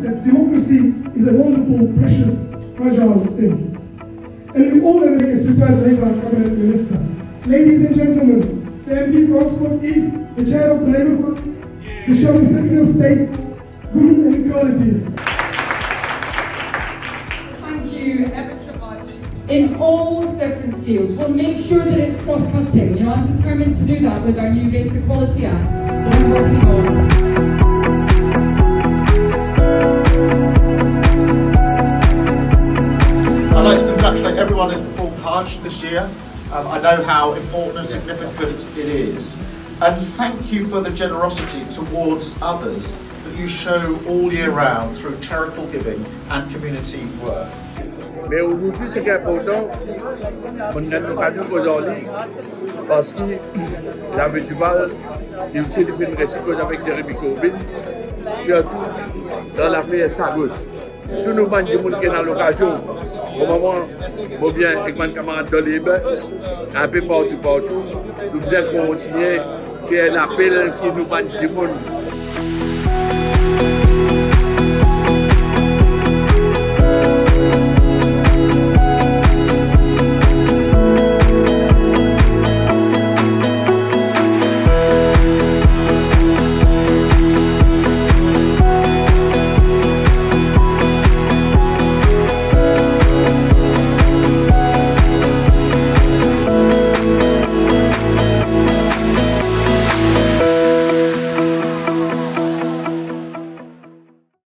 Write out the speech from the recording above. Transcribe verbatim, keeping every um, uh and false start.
that democracy is a wonderful, precious, fragile thing. And we all have a superb Labour cabinet minister. Ladies and gentlemen, the M P for Oxford is the chair of the Labour Party, the Shadow Secretary of State, Women and Equalities. Thank you ever so much. In all different fields, we'll make sure that it's cross-cutting. You know, I'm determined to do that with our new Race Equality Act that I'm working on. I'd like to congratulate everyone who's performed Hajj this year. Um, I know how important and significant it is. And thank you for the generosity towards others that you show all year round through charitable giving and community work. Mais aujourd'hui, ce qui est important, on a une occasion aujourd'hui, parce que la Vétuval, il y a aussi des réciproques avec Jeremy Corbyn, surtout dans l'affaire Sagos. Tous nos bandes qui sont dans l'occasion, au moment où bien avec mes camarades de Libre, un peu partout, partout, nous devons continuer à faire l'appel qui nous bandes